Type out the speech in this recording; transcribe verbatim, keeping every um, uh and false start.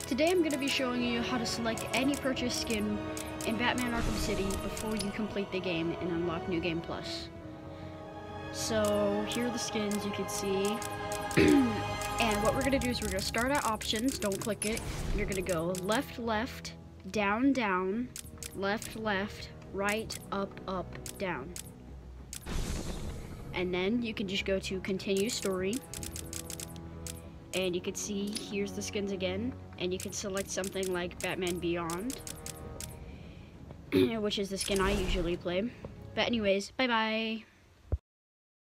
Today I'm going to be showing you how to select any purchase skin in Batman Arkham City before you complete the game and unlock New Game Plus. So here are the skins you can see. And what we're going to do is we're going to start at options, don't click it. You're going to go left, left, down, down, left, left, right, up, up, down. And then you can just go to continue story. And you can see, here's the skins again. And you can select something like Batman Beyond, which is the skin I usually play. But anyways, bye-bye.